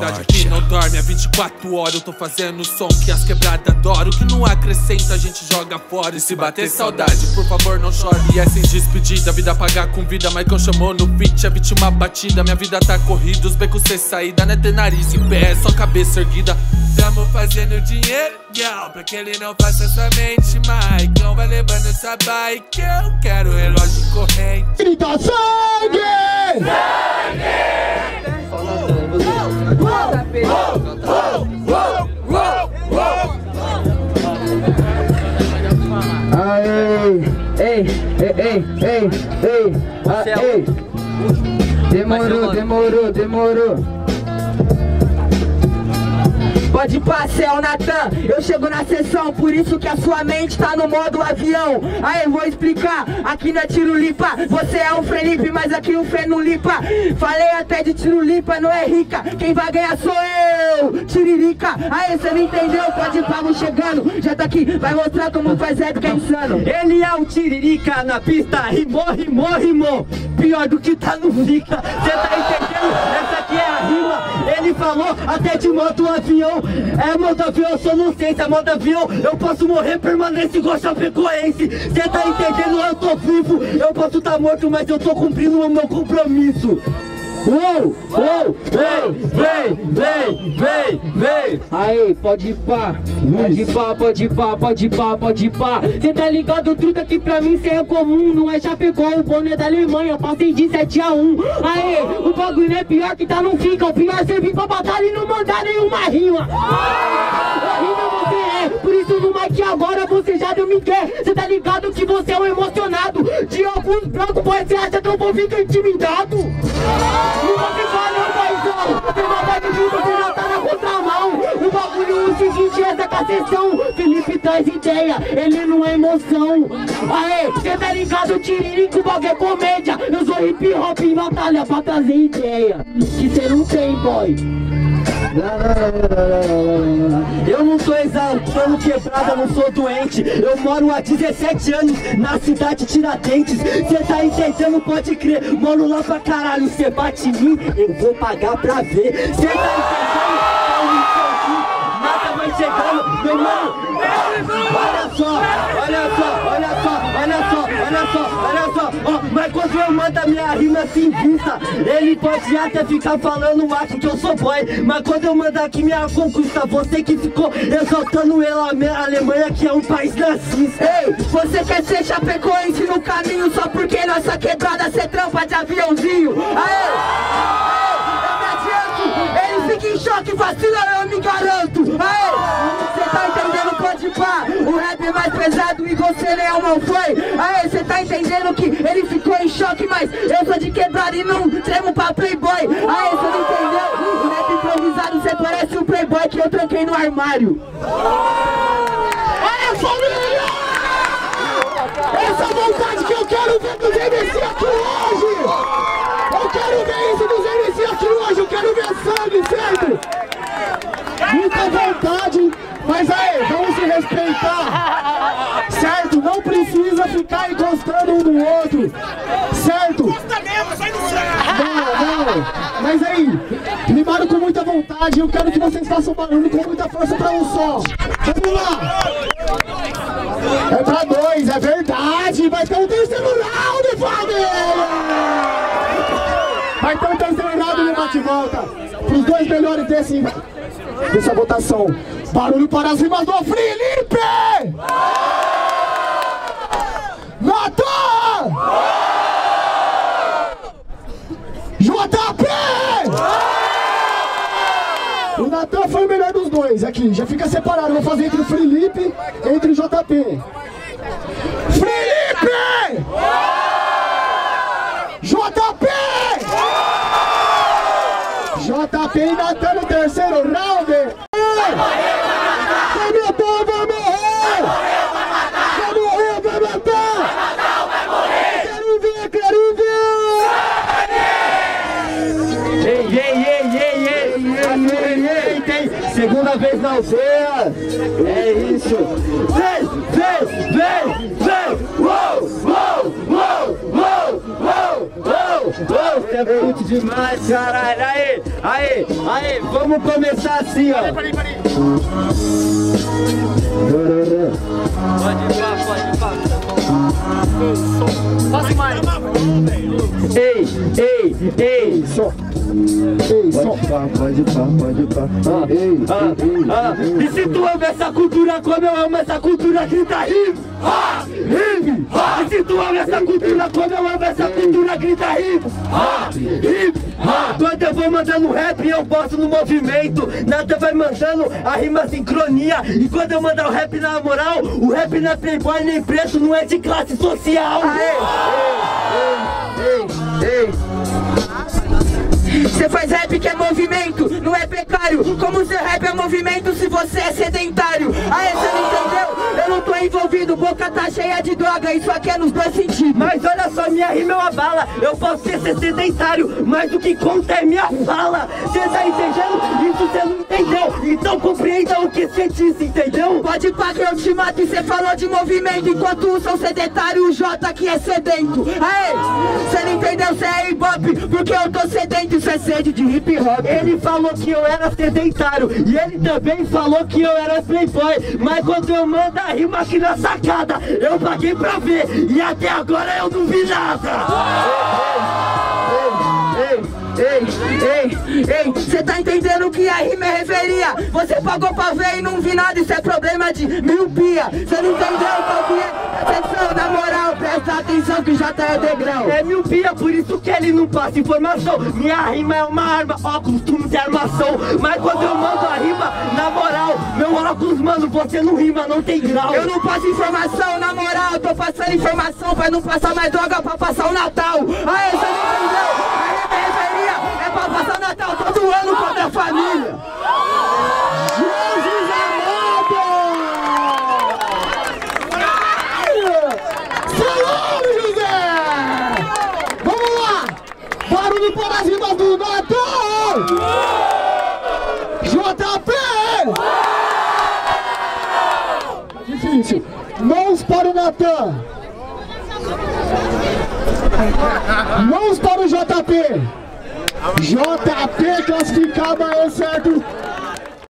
cidade que não dorme há 24 horas. Eu tô fazendo som que as quebradas adoram. O que não acrescenta a gente joga fora. E se bater saudade, por favor não chore. E é sem despedida, a vida pagar com vida. Michael chamou no beat, a vítima batida. Minha vida tá corrida, os becos sem saída. Não é ter nariz em pé, é só cabeça erguida. Tamo fazendo dinheiro, pra que ele não faça somente Michael. Vai levando essa bike, eu quero relógio corrente. Grita sangue! Ei. Demorou. Pode passar, o Natan, eu chego na sessão, por isso que a sua mente tá no modo avião. Aí, vou explicar, aqui não é tiro-lipa, você é um Felipe, mas aqui o Fê não lipa. Falei até de tiro-lipa, não é rica, quem vai ganhar sou eu, tiririca. Aí, você não entendeu, pode vamos chegando, já tá aqui, vai mostrar como faz rap que é insano. Ele é o tiririca na pista, rimou, pior do que tá no fica. Cê tá entendendo? Essa aqui é a rima, ele falou até de moto avião. É moto avião, eu sou não sei se é moto avião. Eu posso morrer, permanece igual chapecoense. Cê tá entendendo? Eu tô vivo. Eu posso tá morto, mas eu tô cumprindo o meu compromisso. Vem. Aí, pode ir pá. Cê tá ligado, truta, que pra mim cê é comum. Não é Chapecó, o boné da Alemanha. Passei de 7-1. Aí, o bagulho é pior que tá no fica. O pior é você vir pra batalha e não mandar nenhuma rima. Rima você é, por isso no mic agora você já deu migué. Cê tá ligado que você é um emocionado. De alguns brancos, pois você acha que eu vou ficar intimidado. Não vou ficar não, paizão. Tem maldade de você já tá na contramão. O bagulho é o seguinte, essa é a sessão. Felipe traz ideia, ele não é emoção. Aê, cê tá ligado, tiririca, o bagulho é comédia. Eu sou hip hop em batalha pra trazer ideia. Que cê não tem, boy. Eu não tô exaltando quebrada, não sou doente. Eu moro há 17 anos na cidade Tiradentes. Cê tá entendendo, pode crer. Moro lá pra caralho, cê bate em mim, eu vou pagar pra ver. Cê tá entendendo? Nada vai chegando, meu mano. Olha só. Mas quando eu mando a minha rima assim vista, ele pode até ficar falando aqui que eu sou boy. Mas quando eu mando aqui minha conquista, você que ficou exaltando ela, a Alemanha que é um país nazista. Ei, você quer ser chapecoense no caminho só porque nossa quebrada cê trampa de aviãozinho. Aê, eu me adianto, ele fica em choque, vacila, eu me garanto. Aê, cê tá entendendo, pode pá, o rap é mais pesado e você nem não foi. Aê, cê tá entendendo que ele ficou em choque, mas eu sou de quebrada e não tremo pra playboy. Aê, cê não entendeu? O rap improvisado, cê parece um playboy que eu tranquei no armário. Aê, família! Essa vontade que eu quero ver dos MC aqui hoje! Eu quero ver isso dos MC aqui hoje, eu quero ver sangue, certo? Muita vontade, mas aí, vamos se respeitar, certo? Não precisa ficar encostando um no outro, certo? Não, mas aí, rimaram com muita vontade, eu quero que vocês façam barulho com muita força pra um só. Vamos lá! É pra dois, é verdade, vai ter um terceiro round, família! Vai ter um terceiro round no bate-volta, pros dois melhores dessa votação. Barulho para as rimas do Felipe! Natan! JP! O Natan foi o melhor dos dois aqui, já fica separado. Vou fazer entre o Felipe e entre o JP. Felipe! JP! JP e Natan no terceiro round. Vai matar, vai morrer! Vai morrer, vai matar! Quero ver! Ei! Segunda vez na aldeia! É isso! Vem! você é bruto demais, caralho. Aí, vamos começar assim, ó. Peraí. Pode ir, Passe mais. Ei, só. Pode ir. E se tu ama essa cultura como eu amo essa cultura, grita hip, hip. E se tu ama essa cultura como eu amo essa cultura, grita hip, hip. Quando eu vou mandando rap, eu posto no movimento. Nada vai mandando a rima sincronia. E quando eu mandar o rap na moral, o rap não é playboy nem preto, não é de classe social. Ei. Cê faz rap que é movimento, não é precário. Como seu rap é movimento se você é sedentário? Aê, cê não entendeu? Eu não tô envolvido, boca tá cheia de droga, isso aqui é nos dois sentidos. Mas olha só, minha rima é uma bala. Eu posso ser sedentário, mas o que conta é minha fala. Cê tá entendendo? Isso cê não entendeu. Então compreenda o que cê disse, entendeu? Pode pá que eu te mato e cê falou de movimento, enquanto o são sedentário, o J aqui é sedento. Aê, cê não entendeu? Cê é hip-hop, porque eu tô sedento, isso é sede de hip-hop. Ele falou que eu era sedentário e ele também falou que eu era playboy. Mas quando eu mando a rima aqui na sacada, eu paguei pra ver e até agora eu não vi nada. Ei, cê tá entendendo que a rima é reveria? Você pagou pra ver e não vi nada, isso é problema de miopia. Cê não entendeu qual que é? Atenção, na moral, presta atenção que já tá é degrau. É miopia, por isso que ele não passa informação. Minha rima é uma arma, óculos, tu não tem armação. Mas quando eu mando a rima, na moral, meu óculos, mano, você não rima, não tem grau. Eu não passo informação, na moral, tô passando informação pra não passar mais droga pra passar o Natal. Aê, cê não entendeu? A rima é reveria, é pra passar o Natal todo ano contra a família. Jesus amado! Salve, José! Vamos lá! Barulho para as rimas do Natal! JP! Difícil. Mãos para o Natan! Mãos para o JP! JP classificado, é certo?